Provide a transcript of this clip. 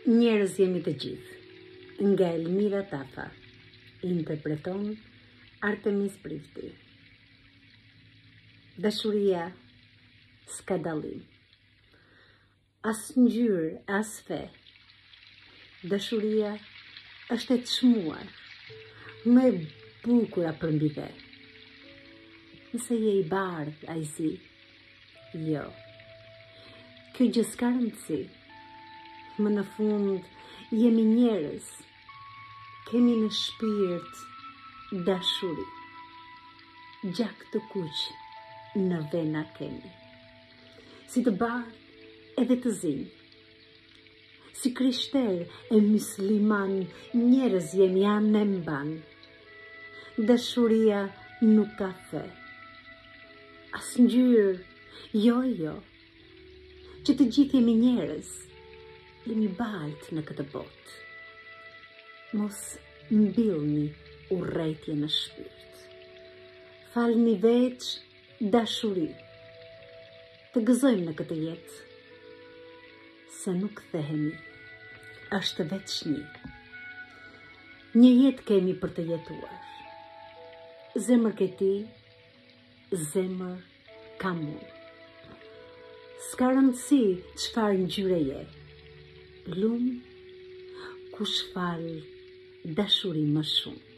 Njerëz jemi të gjithë, nga Elmira Tafa, interpreton Artemis Prifti. Dashuria s'ka dallim, as ngjyrë, as fe. Dashuria është e çmuar, më e bukura përmbi dhe. Nëse je i bardh, ai zi, jo. Kjo gjë s'ka rëndësi. Më në fund jemi njerëz, kemi në shpirt dashuri, gjak të kuq në vena kemi, si të bardh edhe të zi, si krishter e musliman, njerëz jemi anë e mban. Dashuria nuk ka fe, as ngjyrë, jo, që të gjithë jemi njerëz, jemi balt në këtë botë. Mos mbillni urrejtje në shpirt. Falni veç dashuri. Të gëzojmë në këtë jetë, se nuk kthehemi, është veç një. Një jetë kemi për të jetuar. Zemër ke ti, zemër kam unë. S'ka rëndësi çfarë ngjyre je. Lumë kush fal dashuri më shumë.